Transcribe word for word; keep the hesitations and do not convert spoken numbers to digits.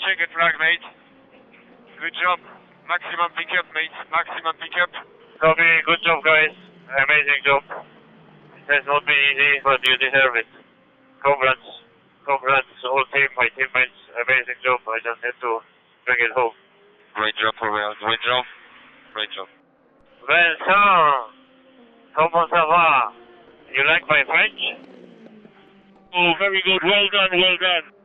checkered flag, mate. Good job. Maximum pickup, mate. Maximum pickup. Copy, good job, guys. Amazing job. It has not been easy, but you deserve it. Congrats. Congrats, whole team, my teammates. Amazing job. I just had to bring it home. Great job, Romeo. Great job. Great job. Vincent, comment ça va? You like my French? Oh, very good. Well done, well done.